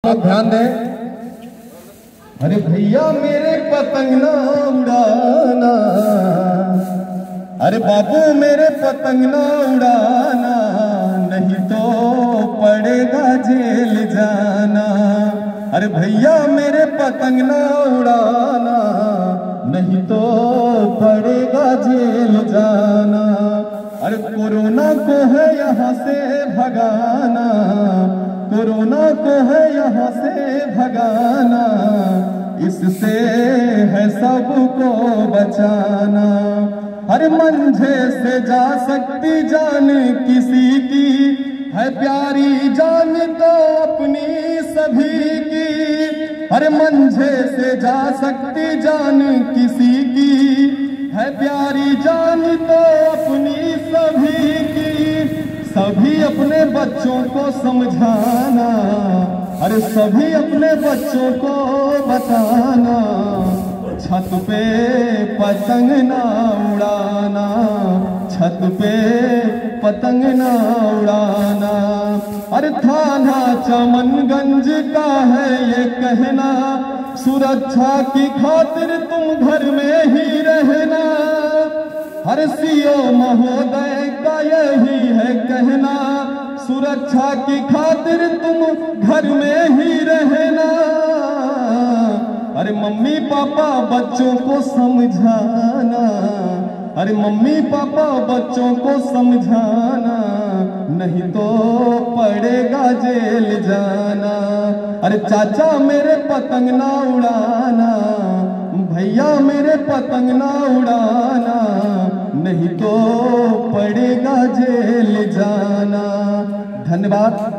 लोग ध्यान दें। अरे भैया मेरे पतंग ना उड़ाना, अरे बाबू मेरे पतंग ना उड़ाना, नहीं तो पड़ेगा जेल जाना। अरे भैया मेरे पतंग ना उड़ाना, नहीं तो पड़ेगा जेल जाना। अरे कोरोना को है यहाँ से भगाना, कोरोना को है यहाँ से भगाना, इससे है सबको बचाना। हर मंझे से जा सकती जान किसी की, है प्यारी जान तो अपनी सभी की। हर मंझे से जा सकती जान किसी की, है प्यारी जान तो अपनी सभी की। सभी अपने बच्चों को समझाना, अरे सभी अपने बच्चों को बताना, छत पे पतंग ना उड़ाना, छत पे पतंग ना उड़ाना। अरे थाना चमनगंज का है ये कहना, सुरक्षा की खातिर तुम घर में ही रहना। हर सीओ महोदय का यही है कहना, सुरक्षा की खातिर तुम घर में ही रहना। अरे मम्मी पापा बच्चों को समझाना, अरे मम्मी पापा बच्चों को समझाना, नहीं तो पड़ेगा जेल जाना। अरे चाचा मेरे पतंग ना उड़ाना, भैया मेरे पतंग ना उड़ाना, नहीं तो पड़ेगा जेल जाना। धन्यवाद।